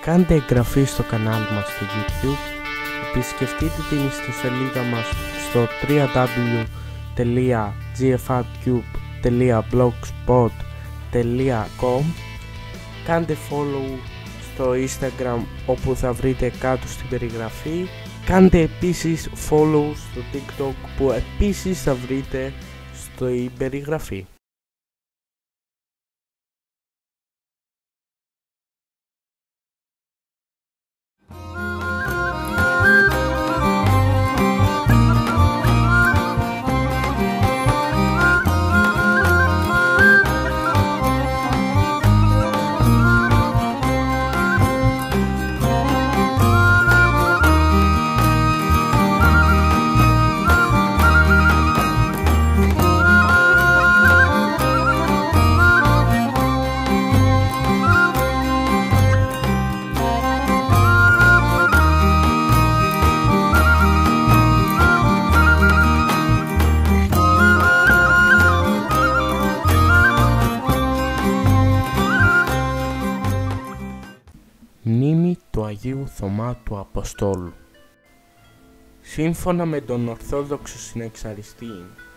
κάντε εγγραφή στο κανάλι μας στο YouTube, επισκεφτείτε την ιστοσελίδα μας στο www.gfrtube.blogspot.com, κάντε follow στο Instagram όπου θα βρείτε κάτω στην περιγραφή, κάντε επίσης follow στο TikTok που επίσης θα βρείτε στην περιγραφή. Μνήμη του Αγίου Θωμά του Αποστόλου. Σύμφωνα με τον Ορθόδοξο συνεξαριστή,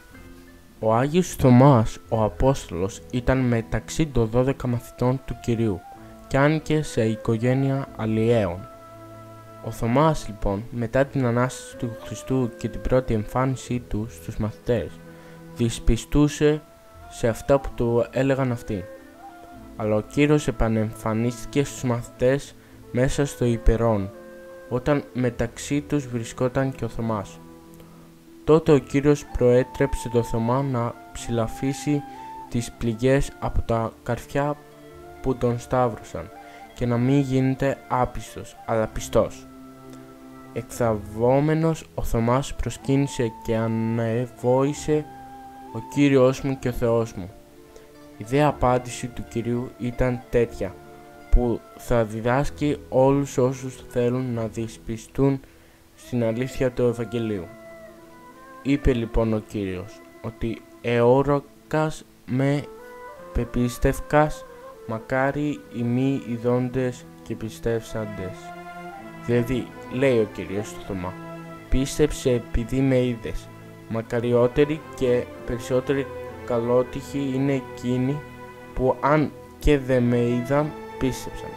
ο Άγιος Θωμάς ο Απόστολος ήταν μεταξύ των 12 μαθητών του Κυρίου και άνοικε σε οικογένεια αλλιέων. Ο Θωμάς λοιπόν, μετά την Ανάσταση του Χριστού και την πρώτη εμφάνισή του στους μαθητές, δυσπιστούσε σε αυτά που του έλεγαν αυτοί. Αλλά ο Κύριος επανεμφανίστηκε στους μαθητές μέσα στο Υπερών, όταν μεταξύ τους βρισκόταν και ο Θωμάς. Τότε ο Κύριος προέτρεψε τον Θωμά να ψηλαφίσει τις πληγές από τα καρφιά που τον σταύρωσαν και να μην γίνεται άπιστος, αλλά πιστός. Εκθαβόμενος ο Θωμάς προσκύνησε και ανεβόησε «Ο Κύριος μου και ο Θεός μου». Η δε απάντηση του Κυρίου ήταν τέτοια που θα διδάσκει όλους όσους θέλουν να δυσπιστούν στην αλήθεια του Ευαγγελίου. Είπε λοιπόν ο Κύριος ότι «εώρακας με πεπίστευκας, μακάρι οι μη ειδώντες και πιστεύσαντες». Δηλαδή, λέει ο Κύριος στο Θωμά, πίστεψε επειδή με είδες, μακαριότεροι και περισσότεροι καλότυχοι είναι εκείνοι που αν και δεν με είδαν πίστεψαν.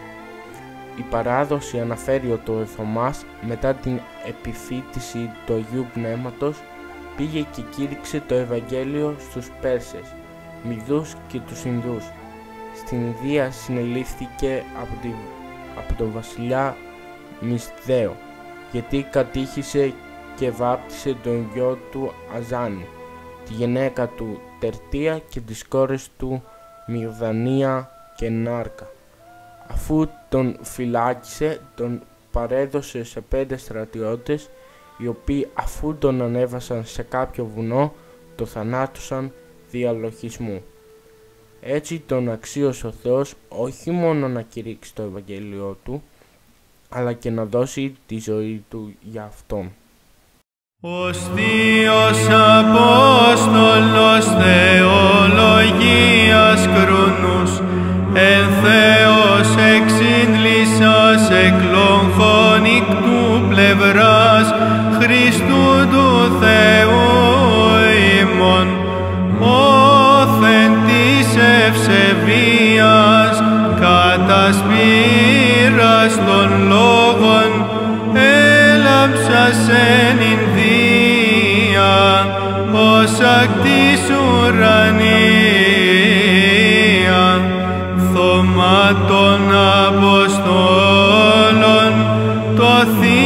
Η παράδοση αναφέρει ότι ο Θωμάς μετά την επιφύτηση του Αγίου Πνεύματος πήγε και κήρυξε το Ευαγγέλιο στους Πέρσες, Μηδούς και τους Ινδούς. Στην Ινδία συνελήφθηκε από τον βασιλιά Μισδαίο γιατί κατήχησε και βάπτισε τον γιο του Αζάνη, τη γυναίκα του Τερτία και τις κόρες του Μυρδανία και Νάρκα. Αφού τον φυλάκισε, τον παρέδωσε σε 5 στρατιώτες, οι οποίοι αφού τον ανέβασαν σε κάποιο βουνό, το θανάτωσαν δια λογισμού. Έτσι τον αξίωσε ο Θεός όχι μόνο να κηρύξει το Ευαγγέλιο του, αλλά και να δώσει τη ζωή του για αυτόν. Ως Θείος Απόστολος θεολογίας Κρονούς, εν Θεός εξήλυσας εκλογών ικτού πλευράς Χριστού του Θεού ημών, όθεν της ευσεβίας κατασπήρας των λόγων έλαμψας εν Ινδία ως ακτής ουρανία, Θωμά των Αποστόλων το